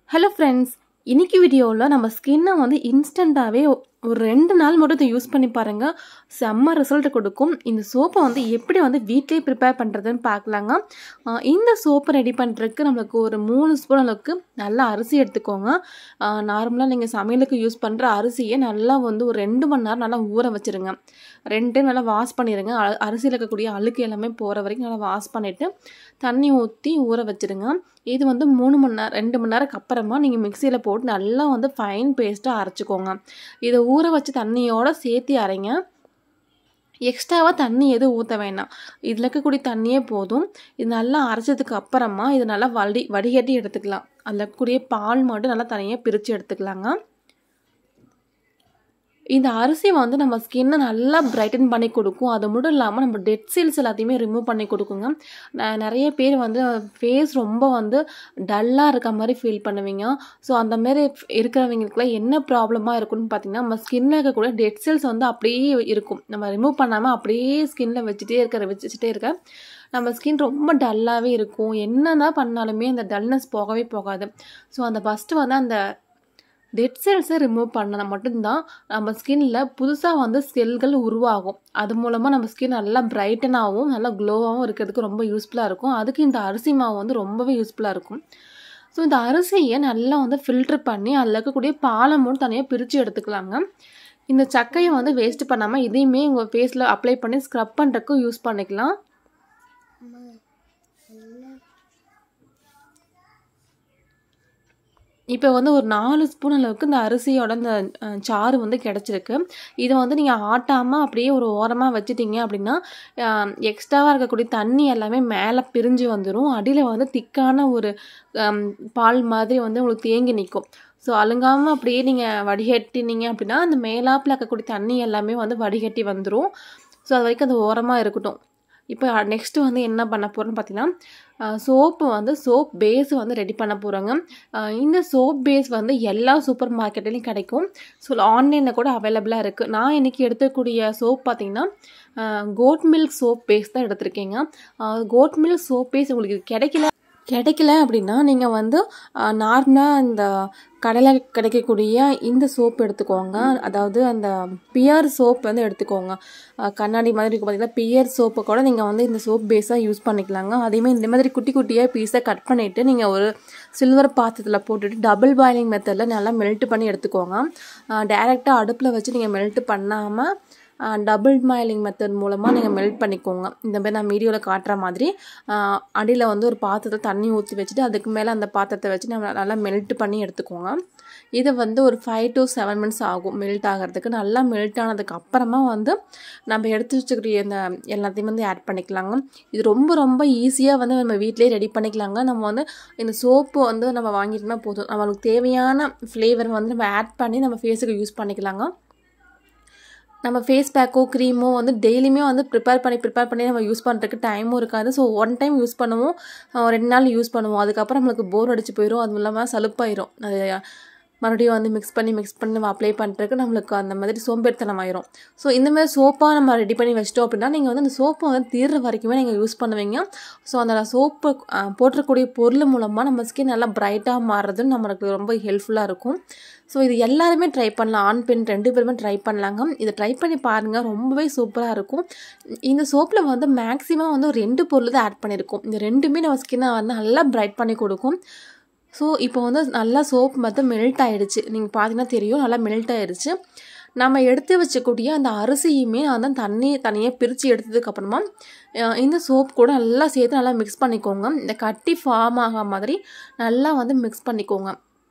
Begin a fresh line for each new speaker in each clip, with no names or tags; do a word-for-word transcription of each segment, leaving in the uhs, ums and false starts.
Hello friends, இன்னைக்கு வீடியோல நம்ம ஸ்கின்னை வந்து இன்ஸ்டன்ட்டாவே ஒரு ரெண்டு நாள் மட்டும் இதை யூஸ் பண்ணி பாருங்க. செம்ம ரிசல்ட் கொடுக்கும். இந்த சோப்பை வந்து எப்படி வந்து வீட்டிலேயே ப்ரிப்பேர் பண்ணுறதுன்னு பார்க்கலாங்க. இந்த சோப்பை ரெடி பண்ணுறதுக்கு நம்மளுக்கு ஒரு மூணு ஸ்பூன் அளவுக்கு நல்லா அரிசி எடுத்துக்கோங்க. நார்மலாக நீங்கள் சமையலுக்கு யூஸ் பண்ணுற அரிசியை நல்லா வந்து ஒரு ரெண்டு மணி நேரம் நல்லா ஊற வச்சுருங்க. ரெண்டு டைம் நல்லா வாஷ் பண்ணிடுங்க. அரிசியில் இருக்கக்கூடிய அழுக்கு எல்லாமே போகிற வரைக்கும் நல்லா வாஷ் பண்ணிவிட்டு தண்ணி ஊற்றி ஊற வச்சுருங்க. இது வந்து மூணு மணி நேரம் ரெண்டு மணி நேரத்துக்கு அப்புறமா நீங்கள் மிக்சியில் போட்டு நல்லா வந்து ஃபைன் பேஸ்ட்டாக அரைச்சிக்கோங்க. இதை ஊற வச்சு தண்ணியோடு சேர்த்து அரைங்க. எக்ஸ்ட்ராவாக தண்ணி எதுவும் ஊற்ற வேணாம். இதில் இருக்கக்கூடிய தண்ணியே போதும். இது நல்லா அரைச்சதுக்கு அப்புறமா இது நல்லா வடி வடிகட்டி எடுத்துக்கலாம். அதில் இருக்கக்கூடிய பால் மட்டும் நல்லா தனியாக பிரித்து எடுத்துக்கலாங்க. இந்த அரிசி வந்து நம்ம ஸ்கின்னை நல்லா பிரைட்டன் பண்ணி கொடுக்கும். அது மட்டும் இல்லாமல் நம்ம டெட் செல்ஸ் எல்லாத்தையுமே ரிமூவ் பண்ணி கொடுக்குங்க. நிறைய பேர் வந்து ஃபேஸ் ரொம்ப வந்து டல்லாக இருக்க மாதிரி ஃபீல் பண்ணுவீங்க. ஸோ அந்த மாதிரி இருக்கிறவங்களுக்குலாம் என்ன ப்ராப்ளமாக இருக்குன்னு பார்த்தீங்கன்னா, நம்ம ஸ்கின்னில் இருக்கக்கூடிய டெட் செல்ஸ் வந்து அப்படியே இருக்கும். நம்ம ரிமூவ் பண்ணாமல் அப்படியே ஸ்கின்னில் வச்சுட்டே இருக்கிற வச்சுட்டே இருக்க நம்ம ஸ்கின் ரொம்ப டல்லாகவே இருக்கும். என்னென்ன பண்ணாலுமே அந்த டல்னஸ் போகவே போகாது. ஸோ அந்த ஃபஸ்ட்டு வந்து அந்த டெட் செல்ஸை ரிமூவ் பண்ணனா மட்டும்தான் நம்ம ஸ்கின்ல புதுசாக வந்து செல்கள் உருவாகும். அது மூலமாக நம்ம ஸ்கின் நல்லா பிரைட்டனாகவும் நல்லா க்ளோவாகவும் இருக்கிறதுக்கு ரொம்ப யூஸ்ஃபுல்லாக இருக்கும். அதுக்கு இந்த அரிசி மாவு வந்து ரொம்பவே யூஸ்ஃபுல்லாக இருக்கும். ஸோ இந்த அரிசியை நல்லா வந்து ஃபில்ட்ரு பண்ணி அதில் இருக்கக்கூடிய பாலை மட்டும் தனியாக பிரித்து எடுத்துக்கலாங்க. இந்த சக்கையை வந்து வேஸ்ட் பண்ணாமல் இதையுமே உங்கள் ஃபேஸில் அப்ளை பண்ணி ஸ்க்ரப் பண்ணுறதுக்கு யூஸ் பண்ணிக்கலாம். இப்போ வந்து ஒரு நாலு ஸ்பூன் அளவுக்கு இந்த அரிசியோட இந்த சாறு வந்து கிடச்சிருக்கு. இதை வந்து நீங்கள் ஆட்டாமல் அப்படியே ஒரு ஓரமாக வச்சுட்டிங்க அப்படின்னா எக்ஸ்ட்ராவாக இருக்கக்கூடிய தண்ணி எல்லாமே மேலே பிரிஞ்சு வந்துடும். அடியில் வந்து திக்கான ஒரு பால் மாதிரி வந்து உங்களுக்கு தேங்கி நிற்கும். ஸோ அழுங்காமல் அப்படியே நீங்கள் வடிகட்டினீங்க அப்படின்னா அந்த மேலாப்பில் இருக்கக்கூடிய தண்ணி எல்லாமே வந்து வடிகட்டி வந்துடும். ஸோ அது வரைக்கும் அது ஓரமாக இருக்கட்டும். இப்போ நெக்ஸ்ட்டு வந்து என்ன பண்ண போகிறோன்னு பார்த்தீங்கன்னா, சோப்பு வந்து சோப் பேஸ் வந்து ரெடி பண்ண போகிறாங்க. இந்த சோப் பேஸ் வந்து எல்லா சூப்பர் மார்க்கெட்லேயும் கிடைக்கும். ஸோ ஆன்லைனில் கூட அவைலபிளாக இருக்குது. நான் இன்றைக்கி எடுத்துக்கூடிய சோப் பார்த்திங்கன்னா கோட் மில்க் சோப் பேஸ் தான் எடுத்திருக்கேங்க. கோட் மில்க் சோப் பேஸ் உங்களுக்கு கிடைக்கல கிடைக்கல அப்படின்னா நீங்கள் வந்து நார்மலாக இந்த கடையில் கிடைக்கக்கூடிய இந்த சோப் எடுத்துக்கோங்க. அதாவது அந்த பியர் சோப் வந்து எடுத்துக்கோங்க. கண்ணாடி மாதிரி இருக்கும் பார்த்தீங்கன்னா, பியர் சோப்பை கூட நீங்கள் வந்து இந்த சோப் பேஸாக யூஸ் பண்ணிக்கலாங்க. அதேமாதிரி இந்த மாதிரி குட்டி குட்டியாக பீஸாக கட் பண்ணிவிட்டு நீங்கள் ஒரு சில்வர் பாத்திரத்தில் போட்டுட்டு டபுள் பாயிலிங் மெத்தடில் நல்லா மெல்ட் பண்ணி எடுத்துக்கோங்க. டைரெக்டாக அடுப்பில் வச்சு நீங்கள் மெல்ட் பண்ணாமல் டபுள் பாயிலிங் மெத்தட் மூலமாக நீங்கள் மெல்ட் பண்ணிக்கோங்க. இந்த மாதிரி நான் வீடியோவில் காட்டுற மாதிரி அடியில் வந்து ஒரு பாத்திரத்தை தண்ணி ஊற்றி வச்சுட்டு அதுக்கு மேலே அந்த பாத்திரத்தை வச்சு நம்ம நல்லா மெல்ட் பண்ணி எடுத்துக்கோங்க. இதை வந்து ஒரு ஃபைவ் டு செவன் மினிட்ஸ் ஆகும் மெல்ட் ஆகிறதுக்கு. நல்லா மெல்ட் ஆனதுக்கு அப்புறமா வந்து நம்ம எடுத்து வச்சுக்கிற இந்த எல்லாத்தையும் வந்து ஆட் பண்ணிக்கலாங்க. இது ரொம்ப ரொம்ப ஈஸியாக வந்து நம்ம வீட்டிலே ரெடி பண்ணிக்கலாங்க. நம்ம வந்து இந்த சோப்பு வந்து நம்ம வாங்கிட்டோம்னா போதும். நம்மளுக்கு தேவையான ஃப்ளேவர் வந்து நம்ம ஆட் பண்ணி நம்ம ஃபேஸுக்கு யூஸ் பண்ணிக்கலாங்க. நம்ம ஃபேஸ் பேக்கோ க்ரீமோ வந்து டெய்லியுமே வந்து ப்ரிப்பேர் பண்ணி ப்ரிப்பேர் பண்ணி நம்ம யூஸ் பண்ணுறதுக்கு டைமும் இருக்காது. ஸோ ஒன் டைம் யூஸ் பண்ணுவோம், ரெண்டு நாள் யூஸ் பண்ணுவோம். அதுக்கப்புறம் நம்மளுக்கு போர் அடிச்சு போயிடும். அதுவும் இல்லாமல் சலுப்பாயிரும். அது மறுபடியும் வந்து மிக்ஸ் பண்ணி மிக்ஸ் பண்ணி நம்ம அப்ளை பண்ணுறதுக்கு நம்மளுக்கு அந்த மாதிரி சோம்பேறித்தனம் ஆயிரும். ஸோ இந்தமாதிரி சோப்பாக நம்ம ரெடி பண்ணி வச்சிட்டோம் அப்படின்னா நீங்கள் வந்து அந்த சோப்பை வந்து தீர்ற வரைக்குமே நீங்கள் யூஸ் பண்ணுவீங்க. ஸோ அந்த சோப்பு போட்டிருக்கக்கூடிய பொருள் மூலமாக நம்ம ஸ்கின் நல்லா பிரைட்டாக மாறுறதுன்னு நம்மளுக்கு ரொம்ப ஹெல்ப்ஃபுல்லாக இருக்கும். ஸோ இது எல்லாருமே ட்ரை பண்ணலாம். ஆண் பெண் ரெண்டு பேருமே ட்ரை பண்ணலாங்க. இதை ட்ரை பண்ணி பாருங்கள், ரொம்பவே சூப்பராக இருக்கும். இந்த சோப்பில் வந்து மேக்ஸிமம் வந்து ஒரு ரெண்டு பொருள் தான் ஆட் பண்ணியிருக்கோம். இந்த ரெண்டுமே நம்ம ஸ்கின்னை வந்து நல்லா பிரைட் பண்ணி கொடுக்கும். ஸோ இப்போ வந்து நல்லா சோப் மட்டும் மெல்ட் ஆகிடுச்சு. நீங்கள் பார்த்தீங்கன்னா தெரியும், நல்லா மெல்ட் ஆகிடுச்சு. நம்ம எடுத்து வச்சக்கூடிய அந்த அரிசியுமே அந்த தண்ணி தனியாக பிரித்து எடுத்ததுக்கப்புறமா இந்த சோப் கூட நல்லா சேர்த்து நல்லா மிக்ஸ் பண்ணிக்கோங்க. இந்த கட்டி ஃபார்ம் ஆக மாதிரி நல்லா வந்து மிக்ஸ் பண்ணிக்கோங்க.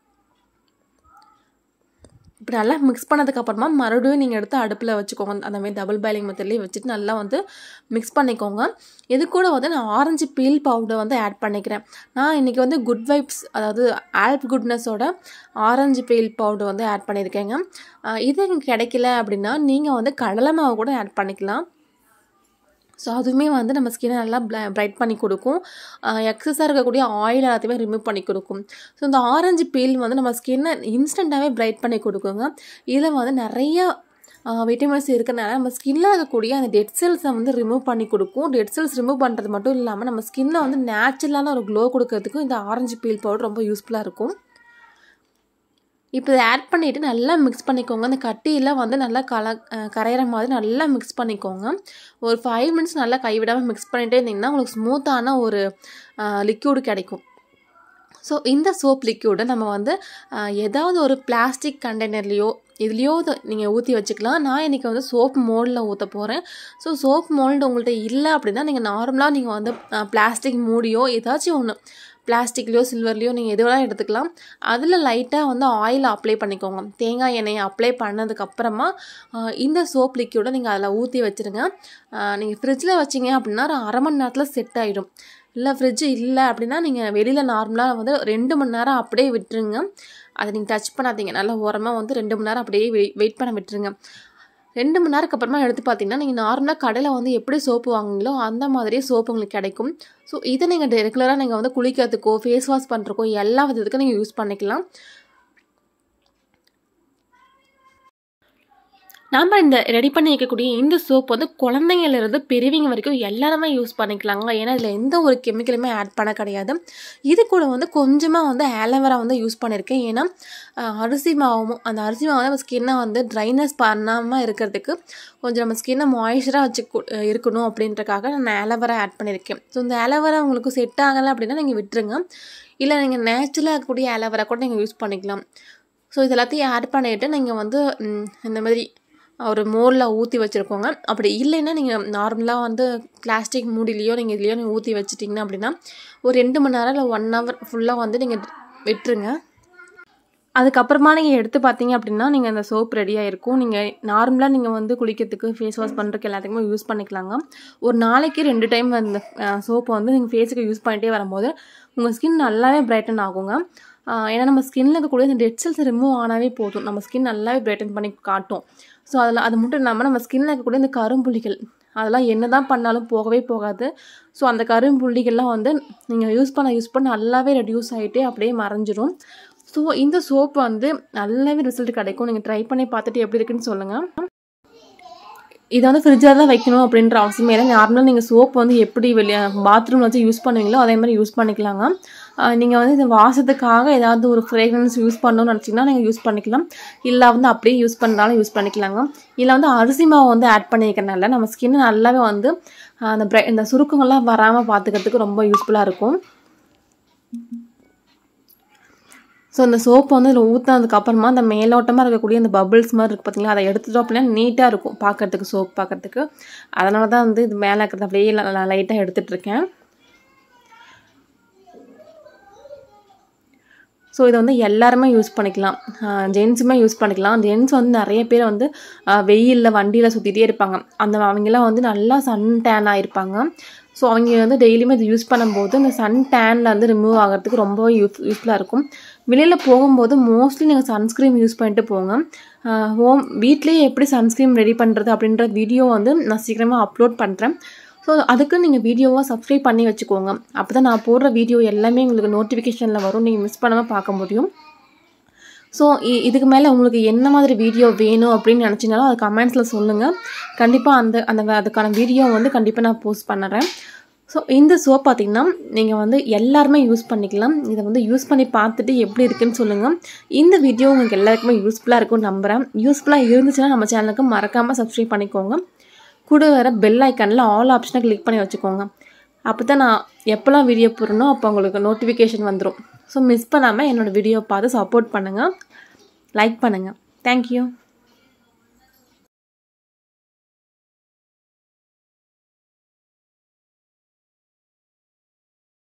இப்படி நல்லா மிக்ஸ் பண்ணதுக்கப்புறமா மறுபடியும் நீங்கள் எடுத்து அடுப்பில் வச்சுக்கோங்க. அந்த மாதிரி டபுள் பாயிலிங் மெத்தட்லேயே வச்சுட்டு நல்லா வந்து மிக்ஸ் பண்ணிக்கோங்க. இது கூட வந்து நான் ஆரஞ்சு பீல் பவுடர் வந்து ஆட் பண்ணிக்கிறேன். நான் இன்றைக்கி வந்து குட் வைப்ஸ், அதாவது ஆல்ப் குட்னஸோட ஆரஞ்சு பீல் பவுடர் வந்து ஆட் பண்ணியிருக்கேங்க. இது எனக்கு கிடைக்கல அப்படின்னா நீங்கள் வந்து கடலை மாவு கூட ஆட் பண்ணிக்கலாம். ஸோ அதுவுமே வந்து நம்ம ஸ்கின்னை நல்லா பிரைட் பண்ணி கொடுக்கும். எக்ஸஸாக இருக்கக்கூடிய ஆயில் எல்லாத்தையுமே ரிமூவ் பண்ணி கொடுக்கும். ஸோ இந்த ஆரஞ்சு பீல் வந்து நம்ம ஸ்கின்னை இன்ஸ்டண்ட்டாகவே பிரைட் பண்ணி கொடுக்குங்க. இதில் வந்து நிறைய விட்டமின்ஸ் இருக்கிறனால நம்ம ஸ்கின்னில் இருக்கக்கூடிய அந்த டெட் செல்ஸை வந்து ரிமூவ் பண்ணி கொடுக்கும். டெட் செல்ஸ் ரிமூவ் பண்ணுறது மட்டும் இல்லாமல் நம்ம ஸ்கின்னில் வந்து நேச்சுரலான ஒரு க்ளோ கொடுக்கறதுக்கும் இந்த ஆரஞ்சு பீல் பவுடர் ரொம்ப யூஸ்ஃபுல்லாக இருக்கும். இப்போ இதை ஆட் பண்ணிவிட்டு நல்லா மிக்ஸ் பண்ணிக்கோங்க. அந்த கட்டியெல்லாம் வந்து நல்லா கல கரையிற மாதிரி நல்லா மிக்ஸ் பண்ணிக்கோங்க. ஒரு ஃபைவ் மினிட்ஸ் நல்லா கைவிடாமல் மிக்ஸ் பண்ணிகிட்டே இருந்தீங்கன்னா உங்களுக்கு ஸ்மூத்தான ஒரு லிக்யூடு கிடைக்கும். ஸோ இந்த சோப் லிக்யூடை நம்ம வந்து ஏதாவது ஒரு பிளாஸ்டிக் கண்டெய்னர்லேயோ இதுலேயோ நீங்கள் ஊற்றி வச்சுக்கலாம். நான் இன்றைக்கி வந்து சோப் மோல்டில் ஊற்ற போகிறேன். ஸோ சோப் மோல்டு உங்கள்கிட்ட இல்லை அப்படின்னா நீங்கள் நார்மலாக நீங்கள் வந்து பிளாஸ்டிக் மூடியோ ஏதாச்சும் ஒன்று பிளாஸ்டிக்லையோ சில்வர்லேயோ நீங்கள் எது வேணாலும் எடுத்துக்கலாம். அதில் லைட்டாக வந்து ஆயில் அப்ளை பண்ணிக்கோங்க. தேங்காய் எண்ணெயை அப்ளை பண்ணதுக்கப்புறமா இந்த சோப் லிக்யூடை நீங்கள் அதில் ஊற்றி வச்சுருங்க. நீங்கள் ஃப்ரிட்ஜில் வச்சிங்க அப்படின்னா ஒரு அரை மணி நேரத்தில் செட் ஆகிடும். இல்லை ஃப்ரிட்ஜு இல்லை அப்படின்னா நீங்கள் வெளியில் நார்மலாக வந்து ரெண்டு மணி நேரம் அப்படியே விட்டுருங்க. அதை நீங்கள் டச் பண்ணாதீங்க. நல்லா ஓரமாக வந்து ரெண்டு மணி நேரம் அப்படியே வெயிட் வெயிட் பண்ண விட்டுருங்க. ரெண்டு மணி நேரத்துக்கு அப்புறமா எடுத்து பார்த்தீங்கன்னா நீங்கள் நார்மலாக கடையில் வந்து எப்படி சோப்பு வாங்குங்களோ அந்த மாதிரியே சோப்பு உங்களுக்கு கிடைக்கும். ஸோ இதை நீங்கள் ரெகுலராக நீங்கள் வந்து குளிக்கிறதுக்கோ ஃபேஸ் வாஷ் பண்ணுறக்கோ எல்லா விதத்துக்கும் நீங்கள் யூஸ் பண்ணிக்கலாம். நம்ம இந்த ரெடி பண்ணி வைக்கக்கூடிய இந்த சோப் வந்து குழந்தைங்கள்லேருந்து பெரியவங்க வரைக்கும் எல்லாருமே யூஸ் பண்ணிக்கலாங்க. ஏன்னா இதில் எந்த ஒரு கெமிக்கலுமே ஆட் பண்ண கிடையாது. இது கூட வந்து கொஞ்சமாக வந்து ஆலோவேரா வந்து யூஸ் பண்ணியிருக்கேன். ஏன்னா அரிசி மாவும் அந்த அரிசி மாவு நம்ம ஸ்கின்னை வந்து ட்ரைனஸ் பண்ணாமல் இருக்கிறதுக்கு கொஞ்சம் நம்ம ஸ்கின்னை மாய்ஸ்சராக வச்சு இருக்கணும் அப்படின்றக்காக நான் ஆலோவேரா ஆட் பண்ணியிருக்கேன். ஸோ இந்த ஆலோவேரா உங்களுக்கு செட் ஆகலை அப்படின்னா நீங்கள் விட்டுருங்க. இல்லை நீங்கள் நேச்சுரலாக இருக்கக்கூடிய ஆலோவேரா கூட நீங்கள் யூஸ் பண்ணிக்கலாம். ஸோ இது எல்லாத்தையும் ஆட் பண்ணிவிட்டு நீங்கள் வந்து இந்த மாதிரி ஒரு மோலில் ஊற்றி வச்சுருக்கோங்க. அப்படி இல்லைன்னா நீங்கள் நார்மலாக வந்து பிளாஸ்டிக் மூடிலையோ நீங்கள் இதுலையோ நீங்கள் ஊற்றி வச்சுட்டிங்கன்னா அப்படின்னா ஒரு ரெண்டு மணி நேரம் இல்லை ஒன் ஹவர் ஃபுல்லாக வந்து நீங்கள் விட்டுருங்க. அதுக்கப்புறமா நீங்கள் எடுத்து பார்த்தீங்க அப்படின்னா நீங்கள் அந்த சோப் ரெடியாக இருக்கும். நீங்கள் நார்மலாக நீங்கள் வந்து குளிக்கிறதுக்கு ஃபேஸ் வாஷ் பண்ணுறதுக்கு எல்லாத்துக்குமே யூஸ் பண்ணிக்கலாங்க. ஒரு நாளைக்கு ரெண்டு டைம் அந்த சோப்பை வந்து நீங்கள் ஃபேஸுக்கு யூஸ் பண்ணிகிட்டே வரும்போது உங்கள் ஸ்கின் நல்லாவே பிரைட்டன் ஆகுங்க. ஏன்னா நம்ம ஸ்கின்னில் இருக்கக்கூடிய இந்த டெட் செல்ஸ் ரிமூவ் ஆனாவே போதும், நம்ம ஸ்கின் நல்லாவே பிரைட்டன் பண்ணி காட்டும். ஸோ அதில் அது மட்டும் இல்லாமல் நம்ம ஸ்கின்னில் இருக்கக்கூடிய இந்த கரும்புள்ளிகள் அதெல்லாம் என்ன தான் பண்ணாலும் போகவே போகாது. ஸோ அந்த கரும்புள்ளிகள்லாம் வந்து நீங்கள் யூஸ் பண்ண யூஸ் பண்ண நல்லாவே ரெடியூஸ் ஆகிட்டே அப்படியே மறைஞ்சிரும். ஸோ இந்த சோப் வந்து நல்லாவே ரிசல்ட் கிடைக்கும். நீங்கள் ட்ரை பண்ணி பார்த்துட்டு எப்படி இருக்குன்னு சொல்லுங்கள். இதை வந்து ஃப்ரிட்ஜில் தான் வைக்கணும் அப்படின்ற அவசியமே இல்லை. நார்மலாக நீங்கள் சோப் வந்து எப்படி வெளியே பாத்ரூமில் வச்சு யூஸ் பண்ணுவீங்களோ அதே மாதிரி யூஸ் பண்ணிக்கலாங்க. நீங்கள் வந்து இந்த வாசத்துக்காக ஏதாவது ஒரு ஃப்ரேக்ரன்ஸ் யூஸ் பண்ணணும்னு நினச்சிங்கன்னா நீங்கள் யூஸ் பண்ணிக்கலாம். இல்லை வந்து அப்படியே யூஸ் பண்ணுறாலும் யூஸ் பண்ணிக்கலாங்க. இல்லை வந்து அரிசி மாவு வந்து ஆட் பண்ணிக்கிறனால நம்ம ஸ்கின் நல்லாவே வந்து அந்த பிரை இந்த சுருக்கங்கள்லாம் வராமல் பார்த்துக்கிறதுக்கு ரொம்ப யூஸ்ஃபுல்லாக இருக்கும். ஸோ இந்த சோப்பு வந்து இதில் ஊற்றினதுக்கப்புறமா அந்த மேலோட்டமாக இருக்கக்கூடிய அந்த பபிள்ஸ் மாதிரி இருக்குது பார்த்தீங்களா, அதை எடுத்துட்டோம் அப்படின்னா நீட்டாக இருக்கும் பார்க்குறதுக்கு சோப் பார்க்குறதுக்கு. அதனால தான் வந்து இது மேலே இருக்கிறது அப்படியே லைட்டாக எடுத்துகிட்ருக்கேன். ஸோ இதை வந்து எல்லாருமே யூஸ் பண்ணிக்கலாம், ஜென்ஸுமே யூஸ் பண்ணிக்கலாம். ஜென்ஸ் வந்து நிறைய பேர் வந்து வெயிலில் வண்டியில் சுற்றிட்டே இருப்பாங்க. அந்த அவங்கெல்லாம் வந்து நல்லா சன் டேன் ஆகிருப்பாங்க. ஸோ அவங்க வந்து டெய்லியுமே இது யூஸ் பண்ணும்போது இந்த சன் டேனில் வந்து ரிமூவ் ஆகிறதுக்கு ரொம்ப யூஸ் யூஸ்ஃபுல்லாக இருக்கும். வெளியில் போகும்போது மோஸ்ட்லி நீங்கள் சன்ஸ்க்ரீம் யூஸ் பண்ணிட்டு போங்க. ஹோம் வீட்லேயே எப்படி சன்ஸ்க்ரீம் ரெடி பண்ணுறது அப்படின்ற வீடியோ வந்து நான் சீக்கிரமாக அப்லோட் பண்ணுறேன். ஸோ அதுக்கு நீங்கள் வீடியோவாக சப்ஸ்கிரைப் பண்ணி வச்சுக்கோங்க. அப்போ தான் நான் போடுற வீடியோ எல்லாமே உங்களுக்கு நோட்டிஃபிகேஷனில் வரும், நீங்கள் மிஸ் பண்ணாமல் பார்க்க முடியும். ஸோ இதுக்கு மேலே உங்களுக்கு என்ன மாதிரி வீடியோ வேணும் அப்படின்னு நினச்சினாலும் அது கமெண்ட்ஸில் சொல்லுங்கள். கண்டிப்பாக அந்த அந்த அதுக்கான வீடியோ வந்து கண்டிப்பாக நான் போஸ்ட் பண்ணுறேன். ஸோ இந்த சோப் பார்த்திங்கன்னா நீங்கள் வந்து எல்லாருமே யூஸ் பண்ணிக்கலாம். இதை வந்து யூஸ் பண்ணி பார்த்துட்டு எப்படி இருக்குன்னு சொல்லுங்கள். இந்த வீடியோ உங்களுக்கு எல்லாருக்குமே யூஸ்ஃபுல்லாக இருக்கும்னு நம்புகிறேன். யூஸ்ஃபுல்லாக இருந்துச்சுன்னா நம்ம சேனலுக்கு மறக்காமல் சப்ஸ்கிரைப் பண்ணிக்கோங்க. கூட வர பெல் ஐக்கானில் ஆல் ஆப்ஷனை கிளிக் பண்ணி வச்சுக்கோங்க. அப்போ தான் நான் எப்போல்லாம் வீடியோ போடுறனோ அப்போ உங்களுக்கு நோட்டிஃபிகேஷன் வந்துடும். ஸோ மிஸ் பண்ணாமல் என்னோடய வீடியோ பார்த்து சப்போர்ட் பண்ணுங்கள், லைக் பண்ணுங்கள். தேங்க்யூ.